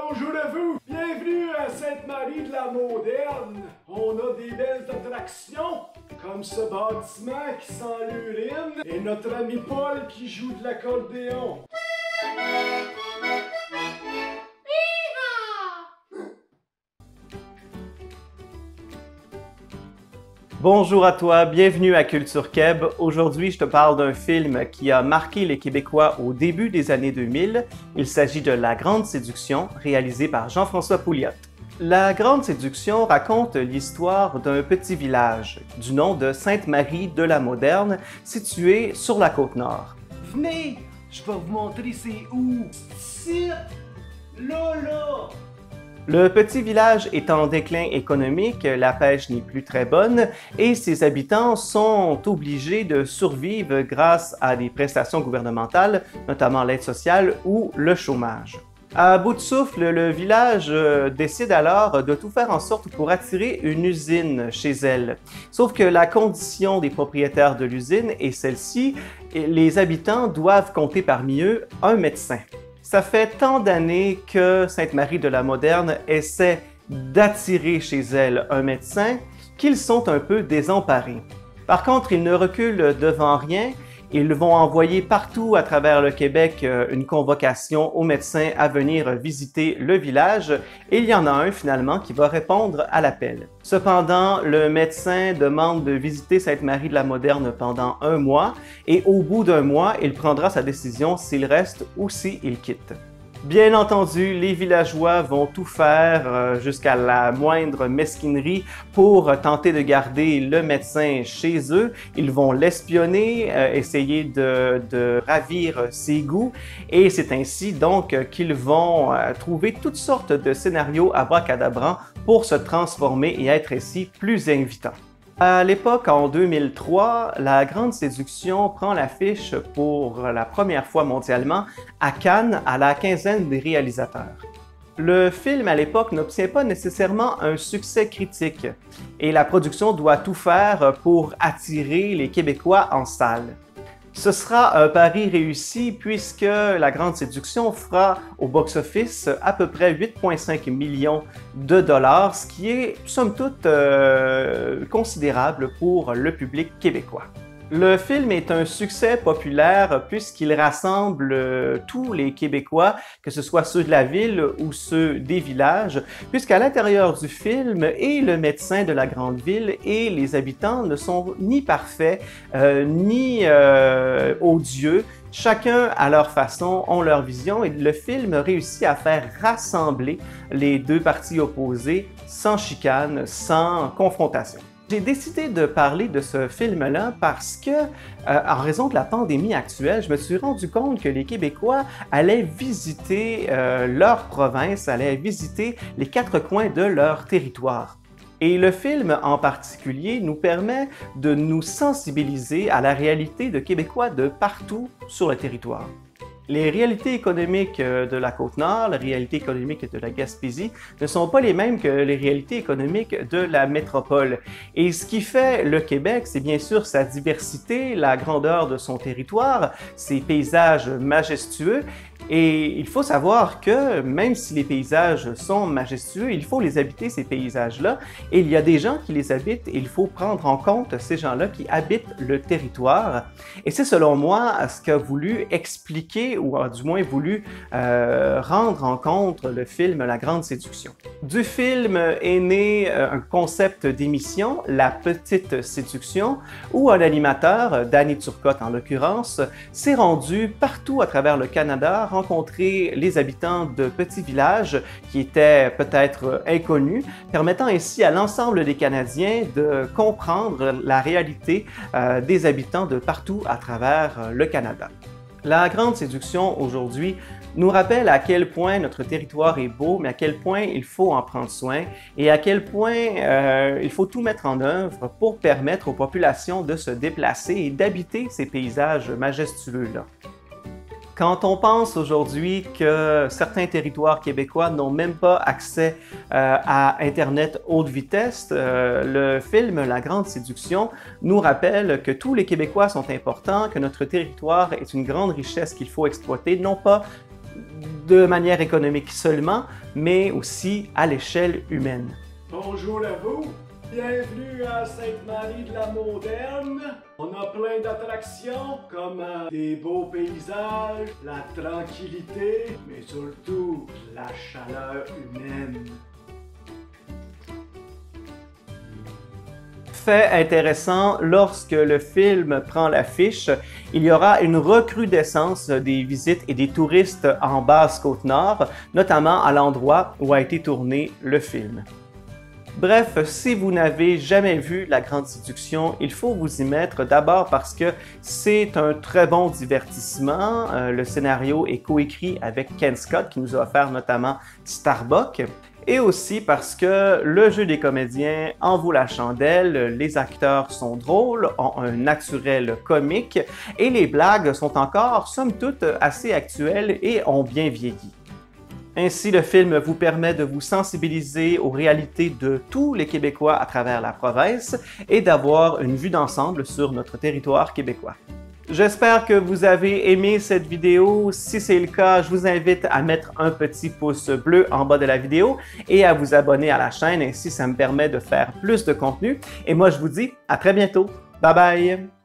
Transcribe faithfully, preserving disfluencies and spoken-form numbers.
bonjour à vous! Bienvenue à Sainte-Marie-de-la-Moderne! On a des belles attractions, comme ce bâtiment qui sent l'urine et notre ami Paul qui joue de l'accordéon. Bonjour à toi, bienvenue à Culture Keb. Aujourd'hui, je te parle d'un film qui a marqué les Québécois au début des années deux mille. Il s'agit de La Grande Séduction, réalisé par Jean-François Pouliot. La Grande Séduction raconte l'histoire d'un petit village du nom de Sainte-Marie-de-la-Moderne, situé sur la Côte-Nord. Venez, je vais vous montrer c'est où. C'est là, là. Le petit village est en déclin économique, la pêche n'est plus très bonne et ses habitants sont obligés de survivre grâce à des prestations gouvernementales, notamment l'aide sociale ou le chômage. À bout de souffle, le village décide alors de tout faire en sorte pour attirer une usine chez elle. Sauf que la condition des propriétaires de l'usine est celle-ci, les habitants doivent compter parmi eux un médecin. Ça fait tant d'années que Sainte-Marie-de-la-Moderne essaie d'attirer chez elle un médecin qu'ils sont un peu désemparés. Par contre, ils ne reculent devant rien. Ils vont envoyer partout à travers le Québec une convocation aux médecins à venir visiter le village et il y en a un finalement qui va répondre à l'appel. Cependant, le médecin demande de visiter Sainte-Marie-de-la-Moderne pendant un mois et au bout d'un mois, il prendra sa décision s'il reste ou s'il quitte. Bien entendu, les villageois vont tout faire euh, jusqu'à la moindre mesquinerie pour tenter de garder le médecin chez eux. Ils vont l'espionner, euh, essayer de, de ravir ses goûts et c'est ainsi donc qu'ils vont euh, trouver toutes sortes de scénarios abracadabrants pour se transformer et être ainsi plus invitants. À l'époque, en deux mille trois, La Grande Séduction prend l'affiche pour la première fois mondialement à Cannes à la quinzaine des réalisateurs. Le film à l'époque n'obtient pas nécessairement un succès critique et la production doit tout faire pour attirer les Québécois en salle. Ce sera un pari réussi puisque La Grande Séduction fera au box-office à peu près huit virgule cinq millions de dollars, ce qui est somme toute euh, considérable pour le public québécois. Le film est un succès populaire puisqu'il rassemble euh, tous les Québécois, que ce soit ceux de la ville ou ceux des villages, puisqu'à l'intérieur du film, et le médecin de la grande ville et les habitants ne sont ni parfaits, euh, ni euh, odieux. Chacun, à leur façon, ont leur vision et le film réussit à faire rassembler les deux parties opposées sans chicane, sans confrontation. J'ai décidé de parler de ce film-là parce que, euh, en raison de la pandémie actuelle, je me suis rendu compte que les Québécois allaient visiter euh, leur province, allaient visiter les quatre coins de leur territoire. Et le film en particulier nous permet de nous sensibiliser à la réalité de Québécois de partout sur le territoire. Les réalités économiques de la Côte-Nord, les réalités économiques de la Gaspésie ne sont pas les mêmes que les réalités économiques de la métropole. Et ce qui fait le Québec, c'est bien sûr sa diversité, la grandeur de son territoire, ses paysages majestueux. Et il faut savoir que même si les paysages sont majestueux, il faut les habiter, ces paysages-là. Et il y a des gens qui les habitent et il faut prendre en compte ces gens-là qui habitent le territoire. Et c'est selon moi ce qu'a voulu expliquer ou a du moins voulu euh, rendre en compte le film La Grande Séduction. Du film est né euh, un concept d'émission, La Petite Séduction, où un animateur, Danny Turcotte en l'occurrence, s'est rendu partout à travers le Canada rencontrer les habitants de petits villages qui étaient peut-être inconnus, permettant ainsi à l'ensemble des Canadiens de comprendre la réalité euh, des habitants de partout à travers le Canada. La Grande Séduction aujourd'hui nous rappelle à quel point notre territoire est beau, mais à quel point il faut en prendre soin et à quel point euh, il faut tout mettre en œuvre pour permettre aux populations de se déplacer et d'habiter ces paysages majestueux-là. Quand on pense aujourd'hui que certains territoires québécois n'ont même pas accès euh, à Internet haute vitesse, euh, le film La Grande Séduction nous rappelle que tous les Québécois sont importants, que notre territoire est une grande richesse qu'il faut exploiter, non pas de manière économique seulement, mais aussi à l'échelle humaine. Bonjour à vous, bienvenue à Sainte-Marie de la Moderne. On a plein d'attractions comme euh, des beaux paysages, la tranquillité, mais surtout la chaleur humaine. Fait intéressant, lorsque le film prend l'affiche, il y aura une recrudescence des visites et des touristes en Basse-Côte-Nord, notamment à l'endroit où a été tourné le film. Bref, si vous n'avez jamais vu La Grande Séduction, il faut vous y mettre d'abord parce que c'est un très bon divertissement. Euh, le scénario est coécrit avec Ken Scott qui nous a offert notamment Starbuck. Et aussi parce que le jeu des comédiens en vaut la chandelle, les acteurs sont drôles, ont un naturel comique et les blagues sont encore, somme toute, assez actuelles et ont bien vieilli. Ainsi, le film vous permet de vous sensibiliser aux réalités de tous les Québécois à travers la province et d'avoir une vue d'ensemble sur notre territoire québécois. J'espère que vous avez aimé cette vidéo. Si c'est le cas, je vous invite à mettre un petit pouce bleu en bas de la vidéo et à vous abonner à la chaîne. Ainsi, ça me permet de faire plus de contenu. Et moi, je vous dis à très bientôt. Bye bye!